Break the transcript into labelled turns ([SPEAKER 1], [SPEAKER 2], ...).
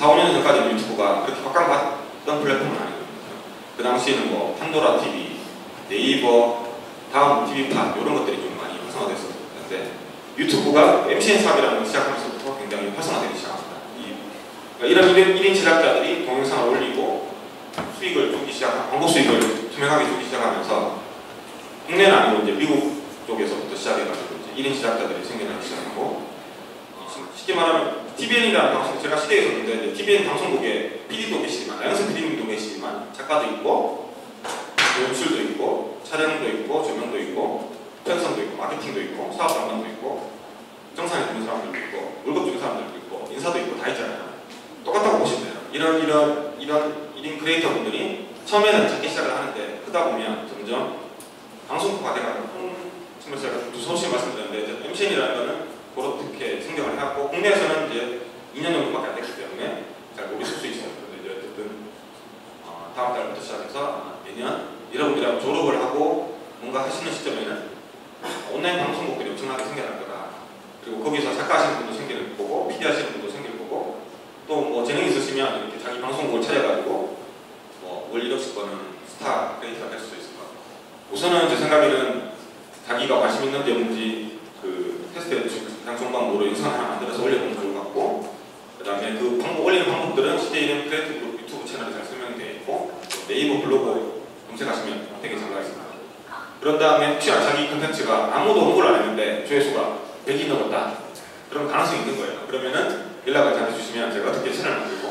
[SPEAKER 1] 4, 5년 전까지는 유튜브가 그렇게 확강받던 플랫폼은 아니거든요. 그 당시에는 뭐 판도라 TV, 네이버, 다음 TV판 이런 것들이 좀 많이 활성화됐었는데 유튜브가 MCN 사업이라는 걸 시작하면서부터 굉장히 활성화되기 시작합니다. 그러니까 이런 1인 제작자들이 동영상을 올리고 수익을 주기 시작한 광고 수익을 투명하게 주기 시작하면서 국내는 아니고 이제 미국 쪽에서부터 시작해가지고 이제 1인 제작자들이 생겨나기 시작하고 쉽게 말하면 TVN이라는 방송 제가 시대에 있었는데 TVN 방송국에 PD도 계시지만 나영선 PD님도 계시지만 작가도 있고 연출도 있고 촬영도 있고 조명도 있고 편성도 있고 마케팅도 있고 사업 담당도 있고 정상에 드는 사람들도 있고 월급 주는 사람들도 있고 인사도 있고 다 있잖아요. 똑같다고 보시면 돼요. 이런 1인 크리에이터 분들이 처음에는 작게 시작을 하는데 크다 보면 점점 방송국화 돼가지고 정말 제가 두서없이 말씀드렸는데 MCN이라는 거는 그렇게 생각을 해갖고 국내에서는 이제 2년 정도밖에 안 됐기 때문에 잘 모르실 수 있어요. 그런데 이제 어쨌든 다음 달부터 시작해서 내년 여러분들하고 졸업을 하고 뭔가 하시는 시점에는 온라인 방송국들이 엄청나게 생겨날 거다. 그리고 거기서 작가 하시는 분도 생길 거고 PD 하시는 분도 생길 거고 또 뭐 재능이 있으시면 이렇게 자기 방송국을 차려가지고 뭐 월 1억씩 버는 스타 크리에이터가 될 수도 있을 것 같아요. 우선은 제 생각에는 자기가 관심 있는지 없는지 그 테스트해 보시고 가장 좋은 방법으로 영상을 하나 만들어서 올려보면 좋을 것 같고 그 다음에 그 방법 올리는 방법들은 CJ이름 크리에이티브 유튜브 채널에 잘 설명이 되어 있고 네이버 블로그 검색하시면 되게 잘 나와 있습니다. 그런 다음에 혹시나 자기 컨텐츠가 아무도 홍보를 안 했는데 조회수가 100이 넘었다. 그런 가능성이 있는 거예요. 그러면은 연락을 잘 해주시면 제가 어떻게 채널을 만들고